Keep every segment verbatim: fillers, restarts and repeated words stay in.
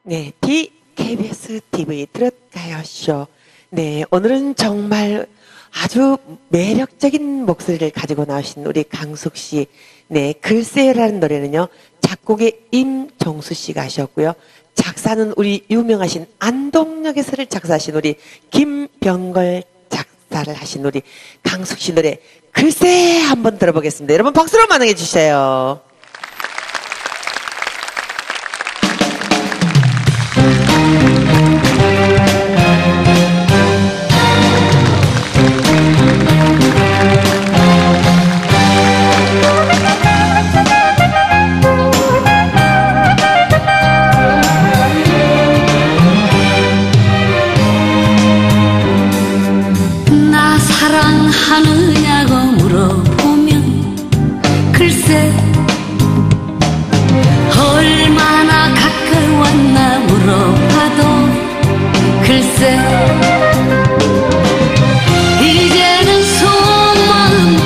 네, 디 케이비에스 티비 들었가요쇼. 네, 오늘은 정말 아주 매력적인 목소리를 가지고 나오신 우리 강숙 씨. 네, 글쎄라는 노래는요, 작곡의 임정수 씨가 하셨고요. 작사는 우리 유명하신 안동역에서를 작사하신 우리 김병걸 작사를 하신 우리 강숙 씨 노래 글쎄 한번 들어보겠습니다. 여러분 박수로 만나게 해주세요. 사랑하느냐고 물어보면 글쎄 얼마나 가까이 왔나 물어봐도 글쎄 이제는 속마음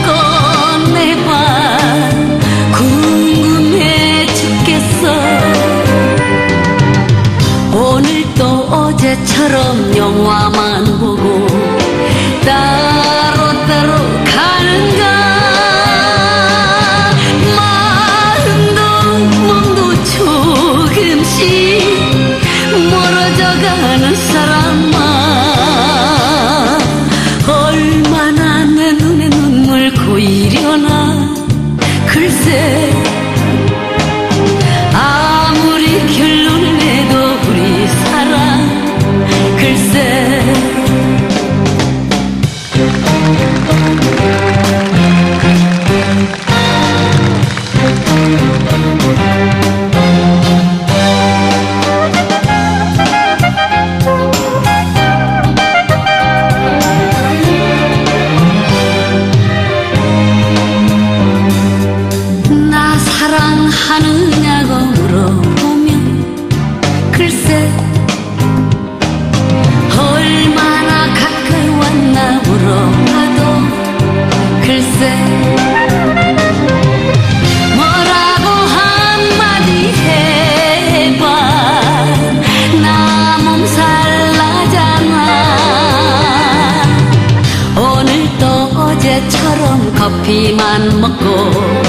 꺼내봐 궁금해 죽겠어. 오늘도 어제처럼 영화만 보고 따로 따로 가는가. 마음도 몸도 조금씩 멀어져가는 사람아 얼마나 내 눈에 눈물 고이려나. 글쎄 아무리 결론을 내도 우리 사랑 글쎄 나 사랑하느냐고 물어보면 글쎄 얼마나 가까이 왔나 물어봐도 글쎄 뭐라고 한마디 해봐 나 몸살 나잖아. 오늘도 어제처럼 커피만 먹고